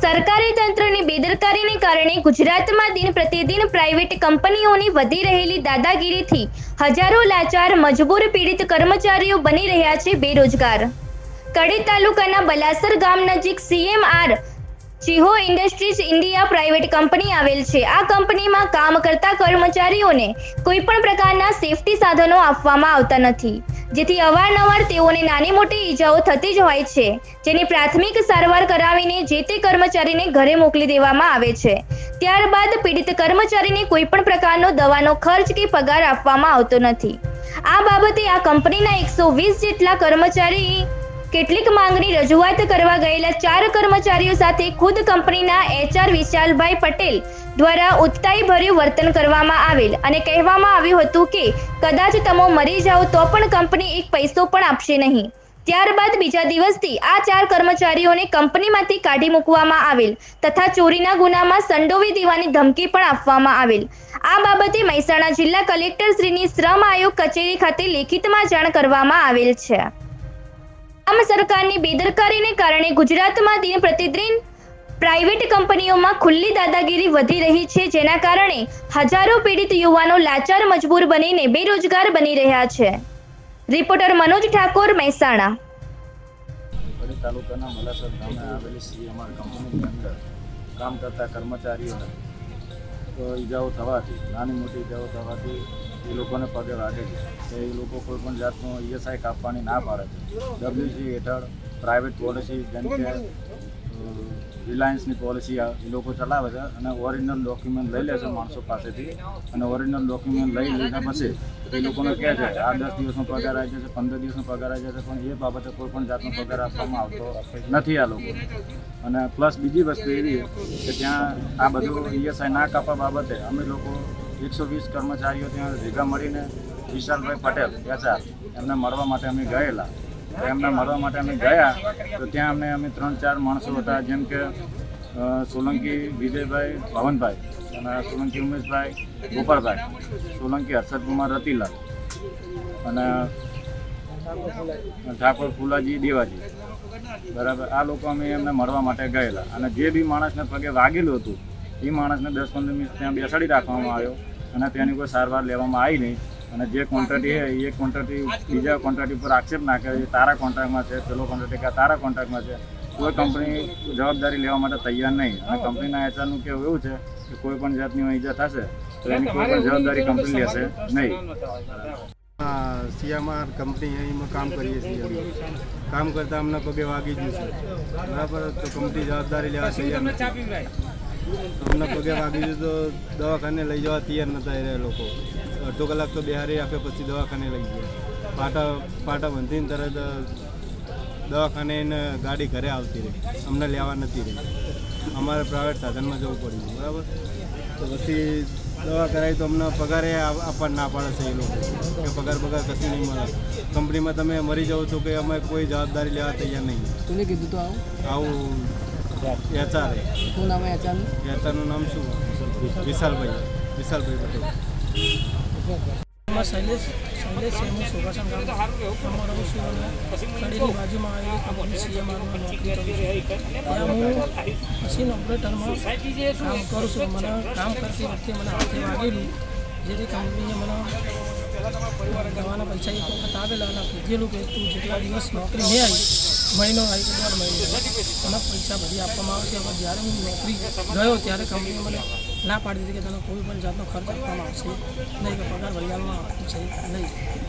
सरकारी तंत्रनी बेदरकारीने कारणे गुजरातमां दिन प्रतिदिन प्राइवेट कंपनीओनी वधी रहेली दादागीरीथी हजारों लाचार मजबूर पीड़ित कर्मचारीओ बनी रह्या छे बेरोजगार। कड़ी तालुकाना बलासर गाम नजीक सीएमआर चिहो इंडस्ट्रीज इंडिया प्राइवेट कंपनी आवेल छे। आ कंपनीमां काम करता कर्मचारीओने कोईपण प्रकारना सेफ्टी साधनो आपवामां आवता नथी, जेथी अवारनवार तेओने नानी मोटी ईजाओ थती ज होय छे, जेनी प्राथमिक सारवार करावीने जे ते कर्मचारीने घरे मोकली देवामां आवे छे। त्यारबाद पीड़ित कर्मचारीने कोईपण प्रकारनो दવાનો खर्च के पगार आपवामां आवतो नथी। आ बाबते आ कंपनीना 120 जेटला कर्मचारी કેટલીક માંગણી રજૂઆત કરવા ગયેલા 4 કર્મચારીઓ સાથે ખુદ કંપનીના એચઆર વિશાલભાઈ પટેલ દ્વારા ઉત્તાઈભર્યું વર્તન કરવામાં આવેલ અને કહેવામાં આવ્યું હતું કે કદાચ તમે મરી જાઓ તો પણ કંપની એક પૈસો પણ આપશે નહીં। ત્યારબાદ બીજા દિવસથી આ 4 કર્મચારીઓને કંપનીમાંથી કાઢી મૂકવામાં આવેલ તથા ચોરીના ગુનામાં સંડોવી દેવાની ધમકી પણ આપવામાં આવેલ। આ બાબતે મહેસાણા જિલ્લા કલેક્ટર શ્રીની શ્રમ આયોગ કચેરી ખાતે લેખિતમાં જાણ કરવામાં આવેલ છે। सरकारनी बेदरकारीने कारणे गुजरातमां दिन प्रतिदिन प्राइवेट कंपनीओमां खुल्ली दादागीरी वधी रही छे, जेना कारणे हजारों पीड़ित युवानो लाचार मजबूर बनीने बेरोजगार बनी रह्या छे। रिपोर्टर मनोज ठाकुर, महेसाणा। तालुकाना बलासर गामे आवेली सीएमआर कंपनी अंदर काम करता कर्मचारीओने तो ईजाओ थवाथी नानी मोटी ईजाओ थवाथी એ લોકોને પગે વાગે છે કે એ લોકો કોઈ પણ જાતનું ઈએસઆઈ કાપવાની ના પાડે છે। ડબ્લ્યુસી હેઠળ પ્રાઇવેટ પોલિસી જેમ કે રિલાયન્સની પોલિસી એ લોકો ચલાવે છે અને ઓરિજિનલ ડોક્યુમેન્ટ લઈ લે છે માણસો પાસેથી અને ઓરિજિનલ ડોક્યુમેન્ટ લઈ લઈને પછી એ લોકોને કહે છે આ 10 દિવસનો પગાર આવી જશે, 15 દિવસનો પગાર આવી જશે, પણ એ બાબતે કોઈ પણ જાતનો પગાર આપવામાં આવતો નથી આ લોકો। અને પ્લસ બીજી વસ્તુ એવી કે ત્યાં આ બધું ઈએસઆઈ ના કાપવા બાબતે અમે લોકો 120 कर्मचारीओ त्या भेगा मळीने विशालभाई पटेल एचआर एमने मळवा माटे अमे गयेला। एमने मळवा माटे अमे गया तो त्या अमे 3-4 माणसो हता, जेम के सोलंकी विजयभाई भवनभाई अने सोलंकी उमेशभाई गोपालभाई, सोलंकी हर्षद कुमार रतीलाल अने ठाकुर फूलाजी देवाजी, बराबर। आ लोको अमे एमने मळवा माटे गयेला अने जे बी माणसने पगे वागेલું હતું એ માણસને 10-15 મિનિટ ત્યાં બેસાડી રાખવામાં આવ્યો અને તેની કોઈ સારવાર લેવામાં આવી નહીં। અને જે કોન્ટ્રાક્ટી છે એ કોન્ટ્રાક્ટી બીજા કોન્ટ્રાક્ટી પર આક્ષેપ નાખે છે, તારા કોન્ટ્રાક્ટમાં છે, પેલો કોન્ટ્રાક્ટી કે તારા કોન્ટ્રાક્ટમાં છે। કોઈ કંપની જવાબદારી લેવા માટે તૈયાર નહીં અને કંપનીના એચઆરનું કહેવું એવું છે કે કોઈ પણ જાતની ઈજા થશે તો એની કોઈ પણ જવાબદારી કંપની લેશે નહીં। सीएमआर कंपनी में काम करिए छे, काम करता अमने पगे वागी गयुं छे, बराबर। तो कंपनी जवाबदारी लेवा तैयार नथी। अमने पगे वागी गयुं तो दवाखाने लई जवा तैयार नता ए लोको। अर्धो कलाक तो बेहारी राखे पछी दवाखाने लई गया। पाटा बंधीने तरत दवाखाने गाड़ी घरे आवती रही, अमने लेवा नथी रही। अमारे प्राइवेट साधन में जवुं पड्युं, बराबर। तो पछी दवा कराई तो अमने पगारे आपवा ना पाड़े छे ए लोको के पगार कशुं नहीं मळे। कंपनी में तमे मरी जाओ तो कि अमे कोई जवाबदारी लेवा तैयार नहीं। कोने कीधुं तो आवुं एचआर शुं नाम है एचआरनुं नाम शुं? विशालभाई पटेल। शैलेष है, हूँ सुभाषण गाम रहूँ छूँ। कड़ीनी बाजू में आवेली कंपनी सीएमआर में नौकरी करूँ छूँ। ત્યાં હું મશીન ઓપરેટરમાં કામ કરું છું। મને કામ કરતી વખતે મને હાથે વાગેલું, જેથી કંપનીએ મને દવાના પૈસા એક વખત આવેલા અને કીધેલું કે તું જેટલા દિવસ નોકરી નહીં આવી, મહિનો આવી કે 1.5 મહિનો મને પૈસા ભરી આપવામાં આવશે। હવે જ્યારે હું નોકરી ગયો ત્યારે કંપનીએ મને ના પાડી દીધી કે તને કોઈ પણ જાતનો ખર્ચ આપવામાં આવશે નહીં, કે પગાર ભરી આપવામાં આવશે નહીં।